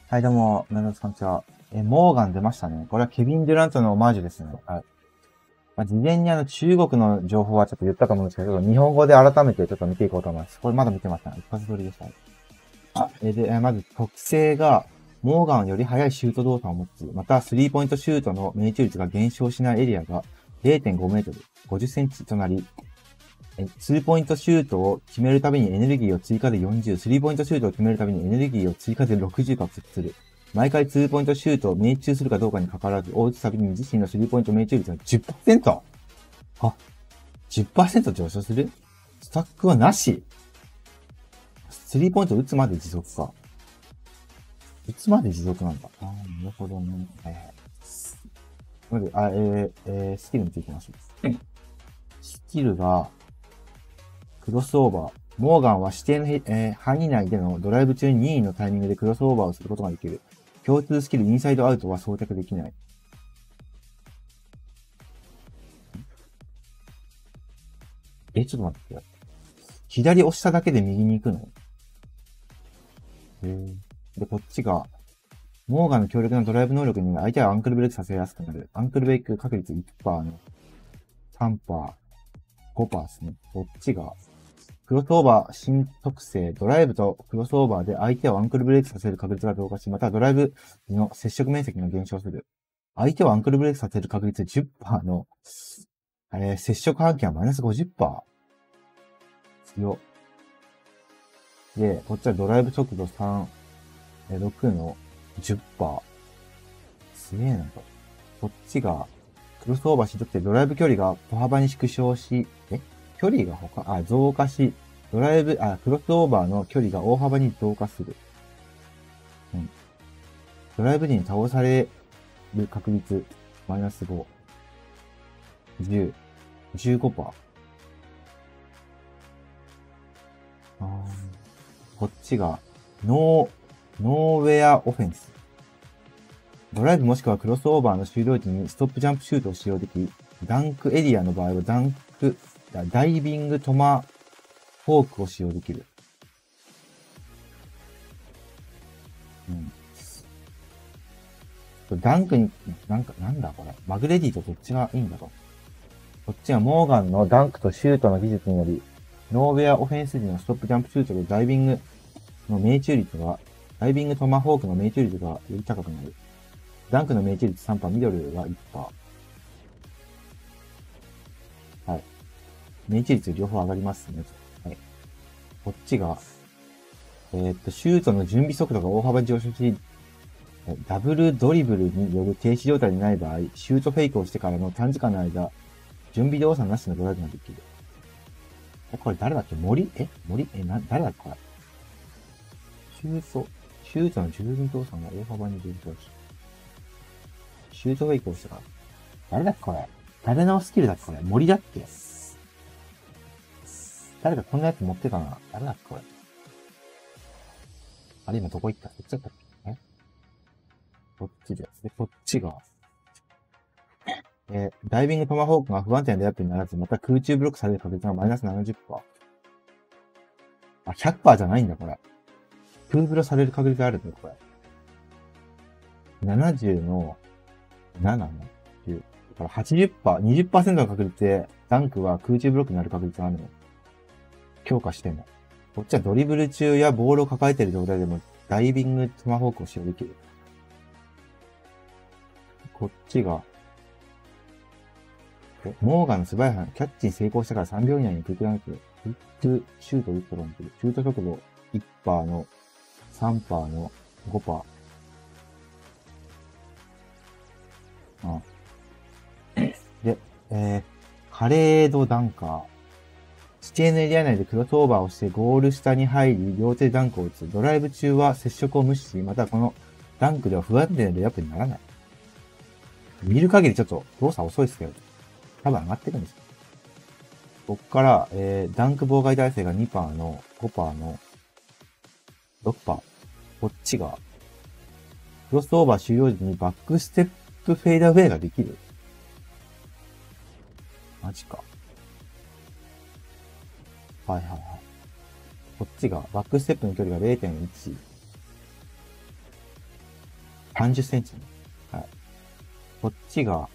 はい、どうも、皆さん、こんにちは。モーガン出ましたね。これはケビン・デュラントのオマージュですね。はい。事前に中国の情報はちょっと言ったと思うんですけど、日本語で改めてちょっと見ていこうと思います。これまだ見てません。一発撮りでした。まず特性が、モーガンより速いシュート動作を持つ。また、スリーポイントシュートの命中率が減少しないエリアが0.5メートル、50センチとなり、2ポイントシュートを決めるたびにエネルギーを追加で40、スリーポイントシュートを決めるたびにエネルギーを追加で60獲得する。毎回2ポイントシュートを命中するかどうかに関わらず、打つたびに自身のスリーポイント命中率が 10%? あ、10% 上昇する？スタックはなし。スリーポイント打つまで持続か。打つまで持続なんだ。なるほどね。まず、スキル見ていきましょう。スキルが、クロスオーバー。モーガンは指定の、範囲内でのドライブ中に任意のタイミングでクロスオーバーをすることができる。共通スキルインサイドアウトは装着できない。ちょっと待ってください。左押しただけで右に行くの？で、こっちが、モーガンの強力なドライブ能力に相手はアンクルブレイクさせやすくなる。アンクルブレイク確率 1% の3%、5%ですね。こっちが、クロスオーバー新特性、ドライブとクロスオーバーで相手をアンクルブレイクさせる確率が増加し、またドライブ時の接触面積が減少する。相手をアンクルブレイクさせる確率 10% の、接触半径はマイナス 50%。強。で、こっちはドライブ速度3、6の 10%。すげえなと。こっちが、クロスオーバーしとってドライブ距離が小幅に縮小し、距離が増加し、クロスオーバーの距離が大幅に増加する。ドライブ時に倒される確率、マイナス5、10、15%。こっちが、ノーウェアオフェンス。ドライブもしくはクロスオーバーの終了時にストップジャンプシュートを使用でき、ダンクエリアの場合はダイビングトマフォークを使用できる。ダンクに、なんだこれ。マグレディとどっちがいいんだろう。こっちはモーガンのダンクとシュートの技術により、ノーウェアオフェンス時のストップジャンプシュートでダイビングトマホークの命中率がより高くなる。ダンクの命中率 3%、ミドルが 1%。はい。命中率両方上がりますね。はい。こっちが、シュートの準備速度が大幅に上昇し、ダブルドリブルによる停止状態にない場合、シュートフェイクをしてからの短時間の間、準備動作なしのドライブができる。これ誰だっけ？誰だっけこれ。シュートの十分動作が大幅に上昇し、シュートフェイクをしてから。誰だっけこれ。誰のスキルだっけこれ。森だっけ？誰かこんなやつ持ってたな。誰だっけこれ。あれ今どこ行った？こっちだったっけ？こっちです。で、こっちが、ダイビングトマホークが不安定なレイアップにならず、また空中ブロックされる確率がマイナス 70%。100% じゃないんだ、これ。空ブロされる確率があるんだよ、これ。70の7の10。だから80%、20% の確率で、ダンクは空中ブロックになる確率があるの。強化してんの。こっちはドリブル中やボールを抱えている状態でも、ダイビングトマホークを使用できる。こっちが、モーガンの素早いキャッチに成功したから3秒以内にクイックランク、クイックシュートを打ったロンク、シュート速度 1% の 3% の 5%。で、カレードダンカー。指定のエリア内でクロスオーバーをしてゴール下に入り、両手でダンクを打つ。ドライブ中は接触を無視し、またこのダンクでは不安定なレイアップにならない。見る限りちょっと動作遅いですけど、多分上がってるんですよ。こっから、ダンク妨害耐性が 2% の 5% の 6%。こっちが、クロスオーバー終了時にバックステップフェイダーウェイができる。マジか。はいはいはい。こっちが、バックステップの距離が 0.1。 30センチね。はい。こっちが、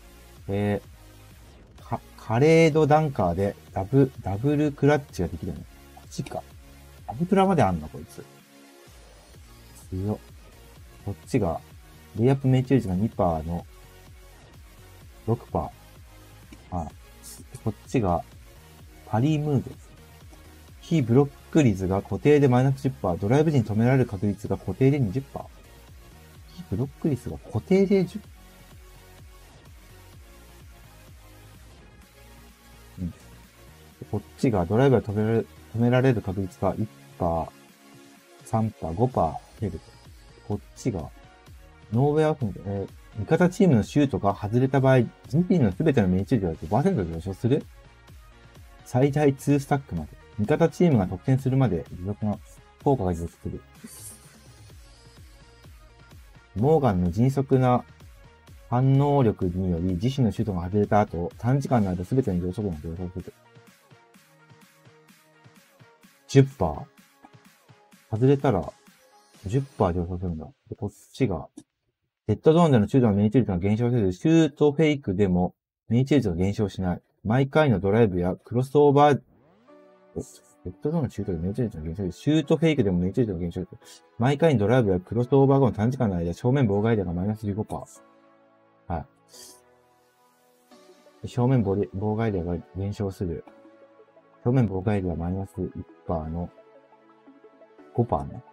カレードダンカーでダブルクラッチができるね。こっちか。ダブクラまであんのこいつ。強っ。こっちが、レイアップ命中率が 2% の 6%。はい。こっちが、パリームーブ。非ブロック率が固定でマイナス 10%。ドライブ時に止められる確率が固定で 20%。非ブロック率が固定で 10%。うん。こっちがドライブが止められる確率が 1%、3%、5%減る。こっちが、ノーウェアオフンで、味方チームのシュートが外れた場合、自身のすべての命中率が 5% 上昇する。最大2スタックまで。味方チームが得点するまで持続の効果が持続する。モーガンの迅速な反応力により自身のシュートが外れた後、短時間の間すべての上昇分が上昇する。10%? 外れたら 10% 上昇するんだ。で、こっちが、デッドゾーンでのシュートの命中率が減少せず、シュートフェイクでも命中率が減少しない。毎回のドライブやクロスオーバー、デッドゾーンのシュートで命中率が減少する。シュートフェイクでも命中率が減少する。毎回のドライブやクロスオーバー後の短時間の間、正面妨害率がマイナス 15%。はい。正面妨害率が減少する。正面妨害率がマイナス 1% の 5% ね。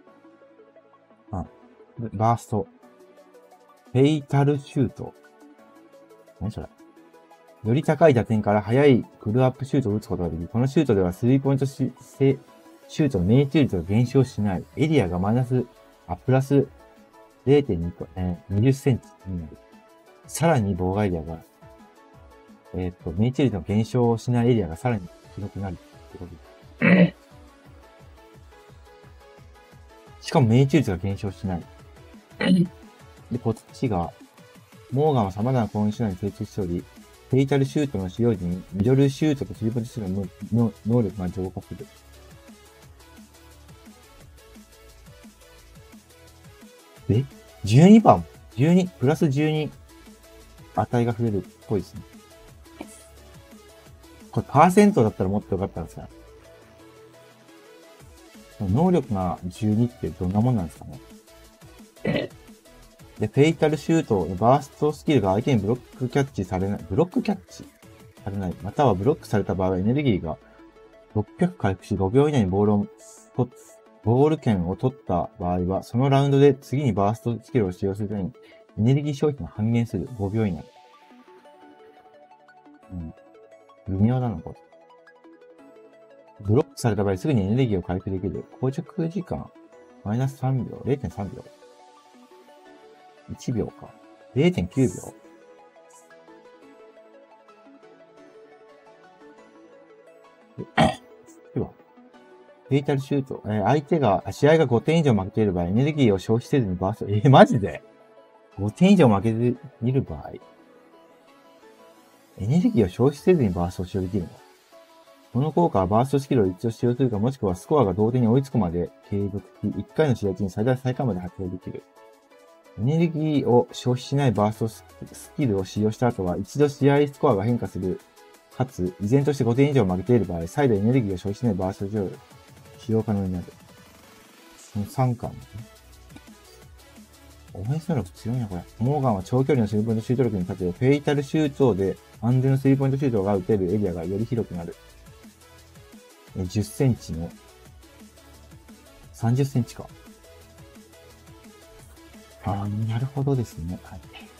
バースト。フェイタルシュート。何それ。より高い打点から速いクルアップシュートを打つことができる。このシュートではスリーポイントシュートの命中率が減少しない。エリアがプラス 0.2 20センチになる。さらに妨害エリアが、命中率の減少しないエリアがさらに広くなるってことです。しかも命中率が減少しない。で、こっちが、モーガンは様々な攻撃手段に精通しており、フェイタルシュートの使用時にミドルシュートとスリーポイントシュートの能力が増加する。12番 ?12、プラス12値が増えるっぽいですね。これパーセントだったらもっとよかったんですか？能力が12ってどんなもんなんですかね？で、フェイタルシュートのバーストスキルが相手にブロックキャッチされない、またはブロックされた場合はエネルギーが600回復し5秒以内にボール権を取った場合は、そのラウンドで次にバーストスキルを使用するためにエネルギー消費が半減する。5秒以内。微妙なのか。ブロックされた場合すぐにエネルギーを回復できる。硬直時間、マイナス3秒、0.3 秒。1秒か。0.9 秒。フェイタルシュート。試合が5点以上負けている場合、エネルギーを消費せずにバースト、マジで ?5 点以上負けている場合、エネルギーを消費せずにバーストを使用できるの？この効果はバーストスキルを一度使用するか、もしくはスコアが同点に追いつくまで継続し、1回の試合中に最下まで発動できる。エネルギーを消費しないバーストスキルを使用した後は、一度試合スコアが変化する。かつ、依然として5点以上負けている場合、再度エネルギーを消費しないバーストを使用可能になる。この3巻ね。オフェンス能力強いな、これ。モーガンは長距離のスリーポイントシュート力に勝て、フェイタルシュートで安全なスリーポイントシュートが打てるエリアがより広くなる。10センチの30センチか。なるほどですね。はい。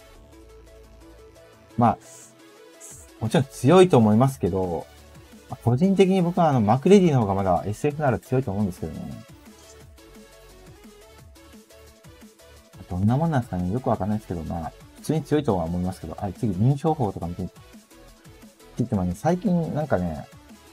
まあ、もちろん強いと思いますけど、個人的に僕はマクレディの方がまだ SF なら強いと思うんですけどね。どんなもんなんですかね、よくわかんないですけど、普通に強いとは思いますけど、次、認証法とか見てみてもね、最近なんかね、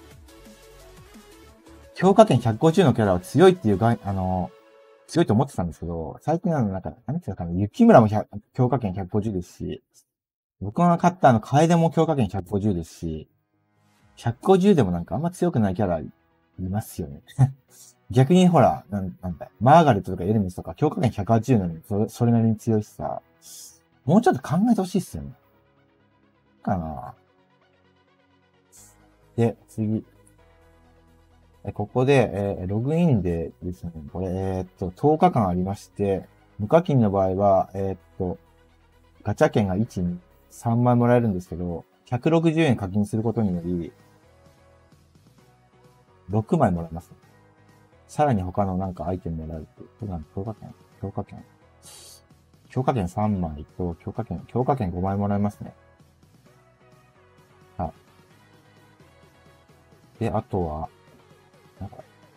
強化点150のキャラは強いっていう強いと思ってたんですけど、最近なんか、何ていうかな、雪村も強化点150ですし、僕が勝った楓も強化点150ですし、150でもなんかあんま強くないキャラいますよね。 逆にほら、なんだ、マーガレットとかエルメスとか、強化権180なのにそれなりに強いしさ、もうちょっと考えてほしいっすよね。かな。で、次。ここで、ログインでですね、これ、10日間ありまして、無課金の場合は、ガチャ券が1、2、3枚もらえるんですけど、160円課金することにより、6枚もらえます。さらに他のなんかアイテムもらえるっていう。これなん強化券強化券強化券3枚と、強化券5枚もらえますね。はい。で、あとは、なんか、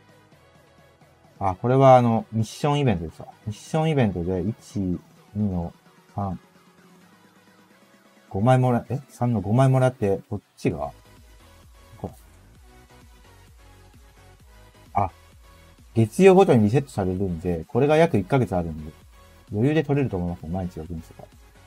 これはミッションイベントですわ。ミッションイベントで、1、2の3、5枚もら、3の5枚もらって、こっちが、これ。月曜ごとにリセットされるんで、これが約1ヶ月あるんで、余裕で取れると思いますね、毎日ログインすれば。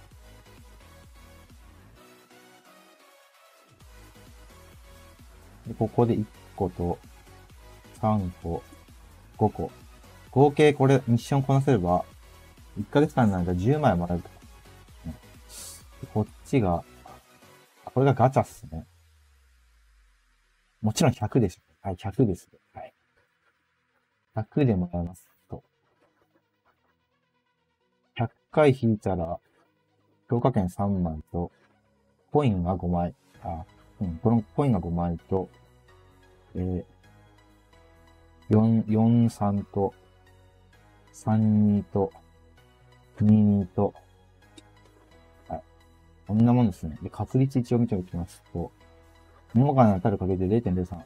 で、ここで1個と、3個、5個。合計これ、ミッションこなせれば、1ヶ月間なんか10枚もらえると。こっちが、これがガチャっすね。もちろん100です。はい、100です。はい。100でもらえますと。100回引いたら、強化券3枚と、コインが5枚。このコインが5枚と、4、4、3と、3、2と、2、2と、はい。こんなもんですね。で、確率一応見ておきますと、桃から当たるかけで 0.03。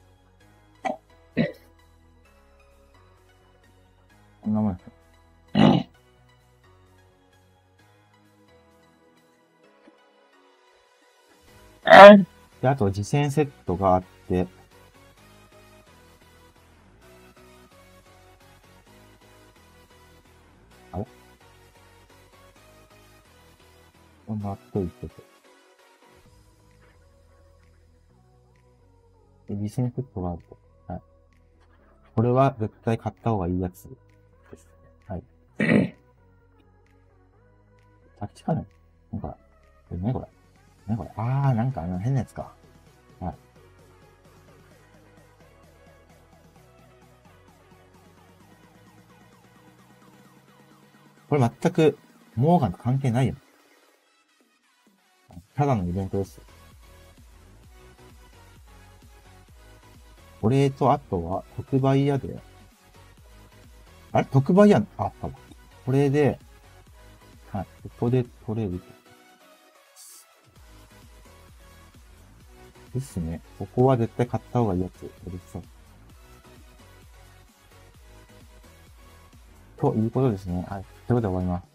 こんなもんですね。で、あと、次戦セットがあって、あれ待っといてて。で、次戦セットがあると。はい。これは絶対買った方がいいやつです。はい。タッチかねなんか、これ。これ。なんか変なやつか。はい。これ全く、モーガンと関係ないよ。ただのイベントです。これと、あとは、特売屋で、特売屋、あったわ。これで、はい。ここで取れる。ですね。ここは絶対買った方がいいやつ。これさ。ということですね。はい。ということで終わります。